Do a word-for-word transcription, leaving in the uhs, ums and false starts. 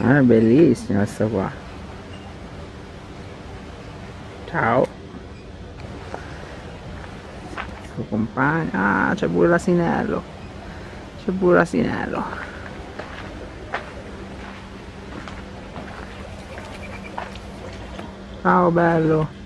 È bellissima questa qua. Ciao. Suo compagno. Ah, c'è pure l'asinello. C'è pure l'asinello. Ciao bello.